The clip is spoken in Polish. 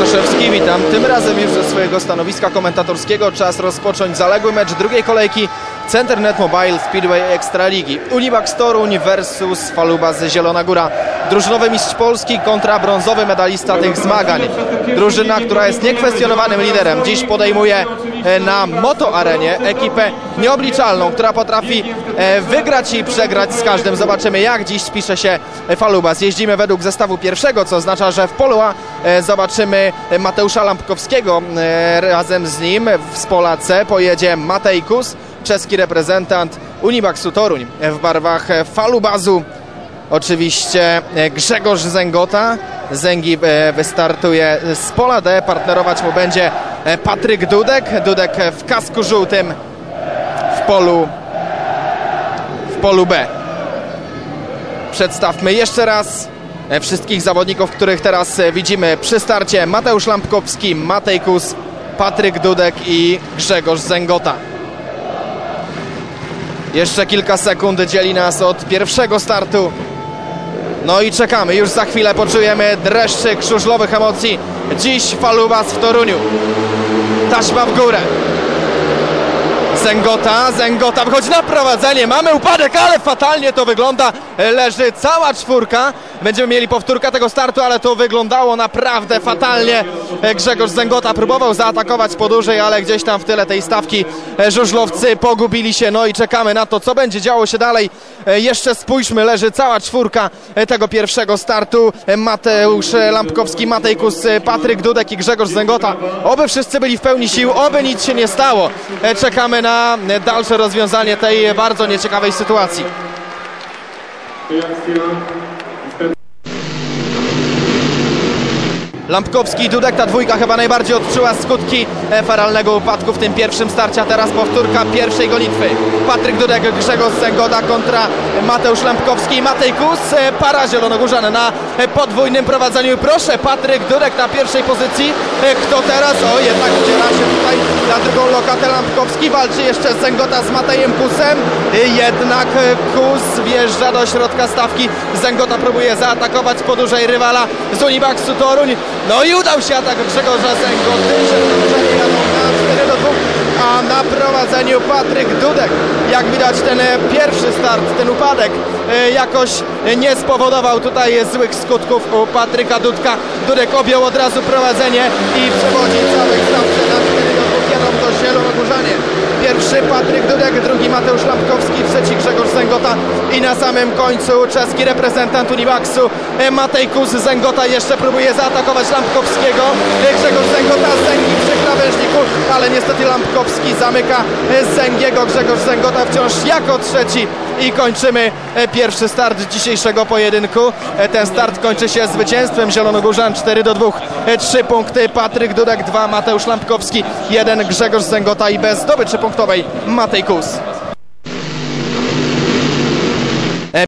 Matuszewski, witam tym razem już ze swojego stanowiska komentatorskiego. Czas rozpocząć zaległy mecz drugiej kolejki Centernet Mobile Speedway Ekstraligi. Univax Toruń versus Falubas Zielona Góra. Drużynowy mistrz Polski kontra brązowy medalista tych zmagań. Drużyna, która jest niekwestionowanym liderem, dziś podejmuje na Moto Arenie ekipę nieobliczalną, która potrafi wygrać i przegrać z każdym. Zobaczymy, jak dziś spisze się Falubas. Jeździmy według zestawu pierwszego, co oznacza, że w polu A zobaczymy Mateusza Lampkowskiego. Razem z nim z pola C pojedzie Matej Kus, czeski reprezentant Univaxu Toruń. W barwach Falubasu oczywiście Grzegorz Zęgota. Zęgi wystartuje z pola D, partnerować mu będzie Patryk Dudek. Dudek w kasku żółtym w polu B. Przedstawmy jeszcze raz wszystkich zawodników, których teraz widzimy przy starcie. Mateusz Lampkowski, Matej Kus, Patryk Dudek i Grzegorz Zęgota. Jeszcze kilka sekund dzieli nas od pierwszego startu. No i czekamy, już za chwilę poczujemy dreszczyk żużlowych emocji. Dziś Falubas w Toruniu. Taśma w górę. Zęgota wychodzi na prowadzenie. Mamy upadek, ale fatalnie to wygląda. Leży cała czwórka. Będziemy mieli powtórkę tego startu, ale to wyglądało naprawdę fatalnie. Grzegorz Zęgota próbował zaatakować po dłużej, ale gdzieś tam w tyle tej stawki żużlowcy pogubili się. No i czekamy na to, co będzie działo się dalej. Jeszcze spójrzmy, leży cała czwórka tego pierwszego startu. Mateusz Lampkowski, Matej Kus, Patryk Dudek i Grzegorz Zęgota. Oby wszyscy byli w pełni sił, oby nic się nie stało. Czekamy na dalsze rozwiązanie tej bardzo nieciekawej sytuacji. Lampkowski i Dudek, ta dwójka chyba najbardziej odczuła skutki feralnego upadku w tym pierwszym starcie, a teraz powtórka pierwszej gonitwy. Patryk Dudek, Grzegorz Zęgota kontra Mateusz Lampkowski i Matej Kus. Para zielonogórzan na podwójnym prowadzeniu. Proszę, Patryk Dudek na pierwszej pozycji. Kto teraz? O, jednak udziela się tutaj na drugą lokatę. Lampkowski walczy jeszcze Zęgota z Matejem Kusem. Jednak Kus wjeżdża do środka stawki. Zęgota próbuje zaatakować po dłużej rywala z Univaxu Toruń. No i udał się atak Grzegorza Zęgoty, że jadą na 4-2, a na prowadzeniu Patryk Dudek. Jak widać, ten pierwszy start, ten upadek jakoś nie spowodował tutaj złych skutków u Patryka Dudka. Dudek objął od razu prowadzenie i przewodzi całych stawce na 4-2, jadą to zielonogórzanie. Pierwszy Patryk Dudek, drugi Mateusz Lampkowski, trzeci Grzegorz Zęgota i na samym końcu czeski reprezentant Univaxu Matej Kus. Zęgota jeszcze próbuje zaatakować Lampkowskiego. Grzegorz Zęgota, Zęgi przy krawężniku, ale niestety Lampkowski zamyka Zęgiego. Grzegorz Zęgota wciąż jako trzeci i kończymy pierwszy start dzisiejszego pojedynku. Ten start kończy się zwycięstwem zielonogórzan 4-2. 3 punkty Patryk Dudek, 2 Mateusz Lampkowski, 1 Grzegorz Zęgota i bez zdobyczy punktowej Matej Kus.